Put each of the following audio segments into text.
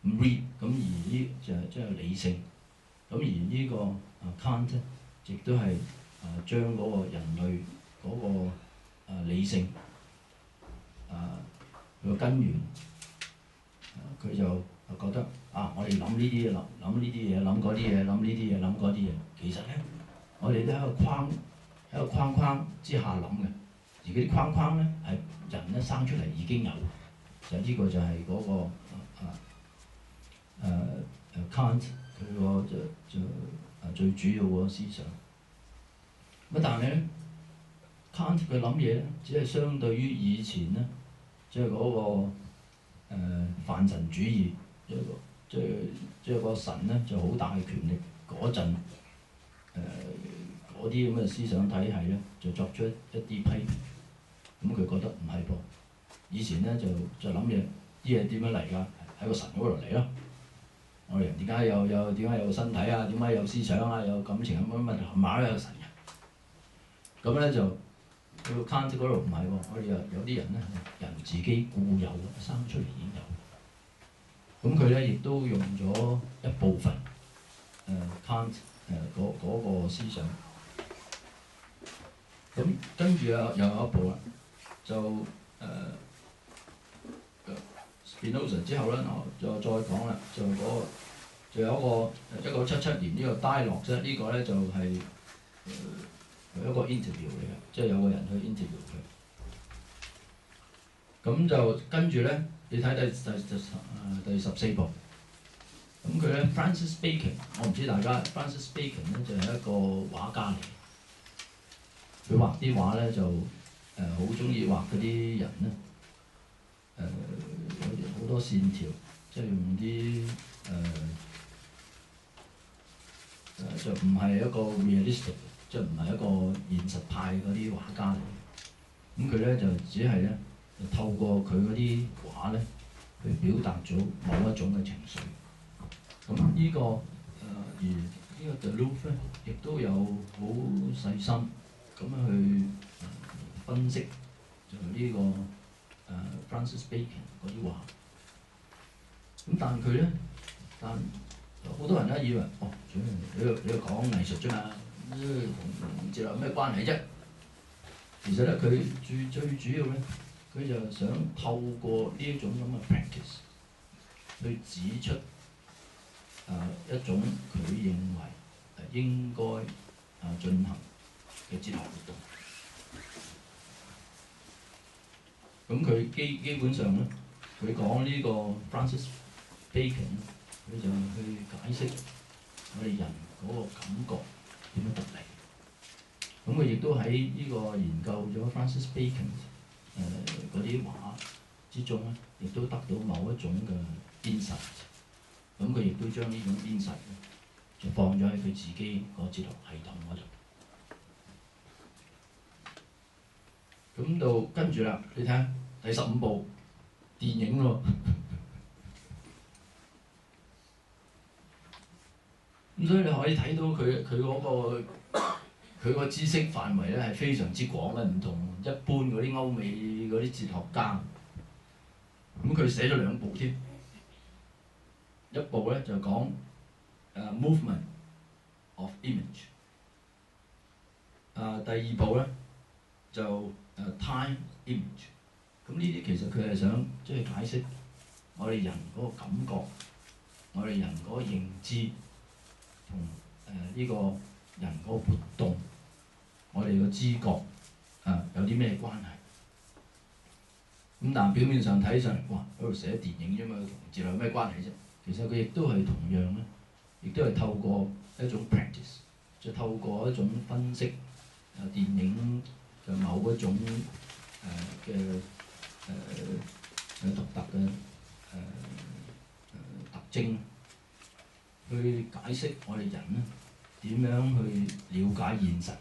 咁 read 咁而呢就係即係理性。咁而呢個Kant 咧，亦都係將嗰個人類嗰個理性佢個根源，佢就覺得我哋諗呢啲嘢，諗呢啲嘢，諗嗰啲嘢，諗呢啲嘢，諗嗰啲嘢，其實咧，我哋都喺個框框之下諗嘅，而嗰啲框框咧係人咧生出嚟已經有，就呢個就係嗰個Kant 佢個最主要個思想。咁但係咧 Kant 佢諗嘢咧，只係相對於以前咧，即係嗰個泛神主義，即係個神咧就好大嘅權力嗰陣，嗰啲咁嘅思想體系咧就作出一啲批評。咁佢覺得唔係噃，以前咧就諗嘢啲嘢點樣嚟㗎？喺個神嗰度嚟咯。我哋人點解有個身體啊？點解有思想啊？有感情咁乜冚唪唥都有神嘅。咁咧就去到 Kant 嗰度唔係喎，我哋有啲人咧人自己固有生出嚟已經有。咁佢咧亦都用咗一部分Kant 嗰個思想。咁跟住又有一步啦，就Spinoza 之後咧，我就再講啦，就有一個1977年呢個 dialogue 啫，呢個咧就係一個 interview 嚟嘅，即係有個人去 interview 佢。咁就跟住咧，你睇第14部。咁佢咧 Francis Bacon， 我唔知大家 Francis Bacon 咧就係一個畫家嚟。佢畫啲畫咧就好中意畫嗰啲人咧，有好多線條，即係用啲就唔係一個 realistic， 即係唔係一個現實派嗰啲畫家嚟。咁佢咧就只係咧透過佢嗰啲畫咧去表達咗某一種嘅情緒。咁呢個而呢個 Deleuze 咧亦都有好細心咁樣去分析就呢個Francis Bacon 嗰啲畫。咁但佢咧，好多人咧以為你又講藝術啫嘛，同哲學有咩關係啫？其實咧佢最主要咧，佢就想透過呢一種咁嘅 practice 去指出一種佢認為應該進行嘅哲學活動。咁佢基本上咧，佢講呢個 Francis Bacon 佢就去解釋我哋人嗰個感覺點樣得嚟。咁佢亦都喺呢個研究咗 Francis Bacon 嗰啲畫之中咧，亦都得到某一種嘅 insight。咁佢亦都將呢種 insight 咧，就放咗喺佢自己個哲學系統嗰度。咁到跟住啦，你睇下第15部電影咯。咁所以你可以睇到佢個知識範圍咧係非常之廣嘅，唔同一般嗰啲歐美嗰啲哲學家。咁佢寫咗2部添，一部咧就講movement of image， 第2部咧就time image。咁呢啲其實佢係想即係解釋我哋人嗰個感覺，我哋人嗰個認知同呢個人嗰個活動，我哋個知覺有啲咩關係？咁但係表面上睇上嚟，哇喺度寫電影啫嘛，同哲學有咩關係啫？其實佢亦都係同樣咧，亦都係透過一種 practice， 即係透過一種分析電影嘅某一種嘅獨特嘅特徵，去解釋我哋人咧點樣去了解現實。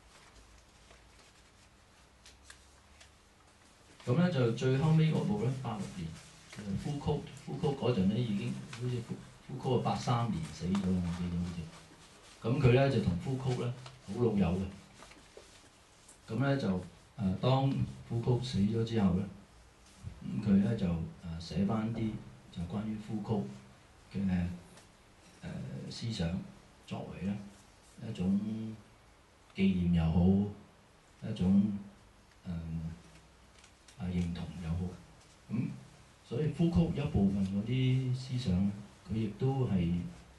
咁咧就最後尾嗰部咧，86年，Foucault 嗰陣咧已經好似Foucault 係83年死咗，我記得好似。咁佢咧就同Foucault咧好老友嘅。咁咧就當Foucault死咗之後咧，咁佢咧就寫翻啲就關於Foucault 嘅思想作為咧一種紀念又好，一種認同又好。咁所以呼曲一部分嗰啲思想咧，佢亦都係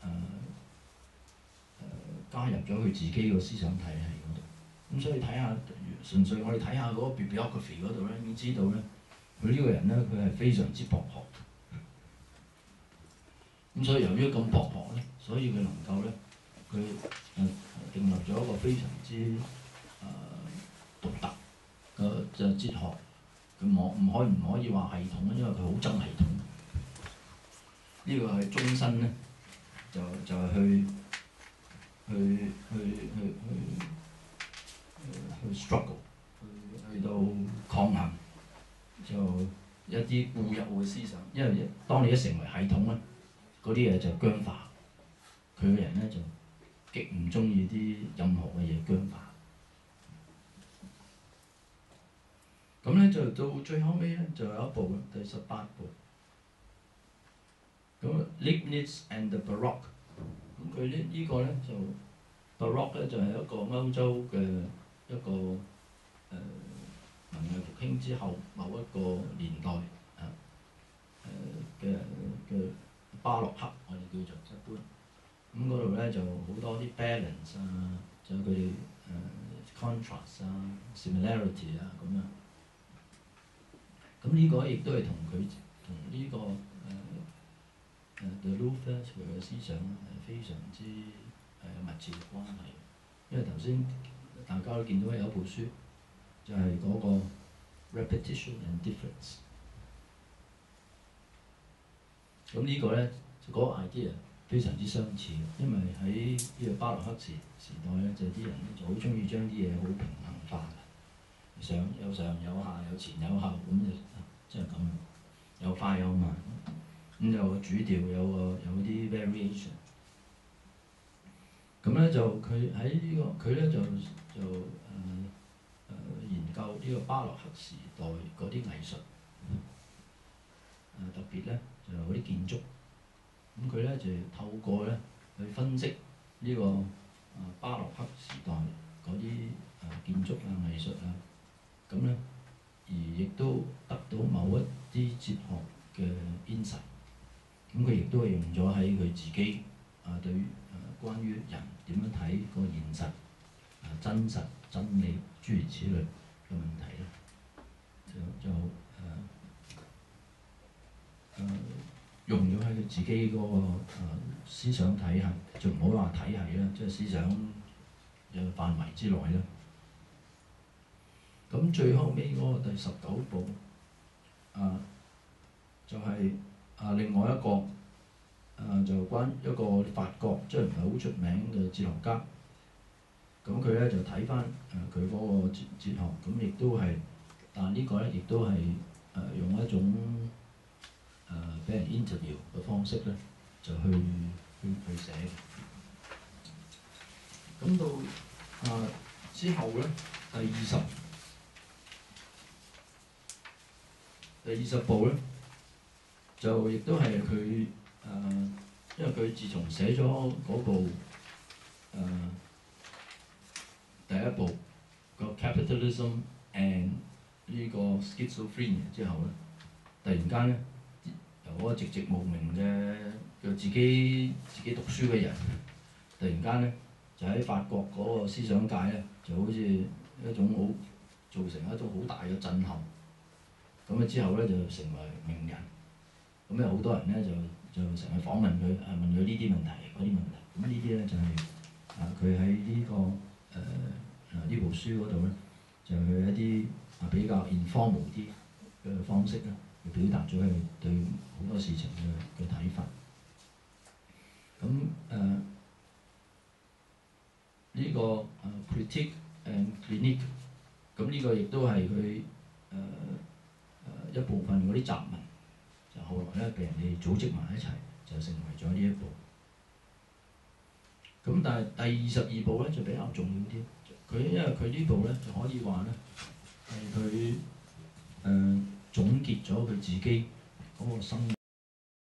加入咗佢自己個思想體系嗰度。咁所以睇下，純粹我哋睇下嗰個 bibliography 嗰度咧，已經知道咧，佢呢個人咧，佢係非常之博學。咁所以由於咁博學咧，所以佢能夠咧，佢訂立咗一個非常之獨特嘅哲學。佢唔可以話系統，因為佢好憎系統。呢個係終身咧，就係去 struggle， 去到抗衡，就一啲固有嘅思想。因為當你一成為系統咧，嗰啲嘢就僵化。佢嘅人咧就極唔中意啲任何嘅嘢僵化。咁咧就到最後尾咧，就有一部第18部。咁 Leibniz and the Baroque。咁佢呢個咧就 Baroque 咧就係一個歐洲嘅一個文藝復興之後某一個年代嘅巴洛克，我哋叫做一般。咁嗰度咧就好多啲 balance 啊，就佢哋contrast 啊、similarity 啊咁樣。咁呢個亦都係同呢個de Luther 佢嘅思想係非常之密切嘅關係。因為頭先大家都見到有一部書，就係嗰個 repetition and difference。咁呢個咧嗰個 idea 非常之相似，因為喺呢個巴洛克時代咧，就啲人咧就好中意將啲嘢好平衡化嘅，上有下有前有後咁就即係咁，有快有慢，咁有個主調有啲 variation。咁咧就佢喺呢個佢咧就研究呢個巴洛克時代嗰啲藝術，特別咧就嗰啲建築。咁佢咧就透過咧去分析呢個巴洛克時代嗰啲建築藝術咁咧而亦都得到某一啲哲學嘅 insight。咁佢亦都係用咗喺佢自己對關於人點樣睇個現實真實真理諸如此類嘅問題咧，用咗喺佢自己嗰個思想體系，就唔好話體系啦，即係思想嘅範圍之內啦。咁最後尾嗰個第19部就係另外一個就關一個法國即係唔係好出名嘅哲學家。咁佢咧就睇翻佢嗰個哲學，咁亦都係，但呢個咧亦都係用一種俾人 interview 嘅方式咧，就去寫嘅。咁到之後咧，第20部咧，就亦都係佢因為佢自從寫咗嗰部第一部個 Capitalism and 呢個 Schizophrenia 之後咧，突然間咧由嗰個寂寂無名嘅自己讀書嘅人，突然間咧就喺法國嗰個思想界咧就好似一種好造成一種好大嘅震撼。咁之後咧就成為名人。咁有好多人咧就成日訪問佢，問佢呢啲問題嗰啲問題。咁呢啲咧就係佢喺呢個呢部書嗰度咧，就係一啲比較 informal 啲嘅方式咧，去表達咗佢對好多事情嘅睇法。咁呢個critique and clinique， 咁呢個亦都係佢一部分嗰啲雜文，就後來咧被人哋組織埋一齊，就成為咗呢一部。咁但係第22部咧就比較重要啲，因為佢呢部咧就可以話咧係佢總結咗佢自己嗰個生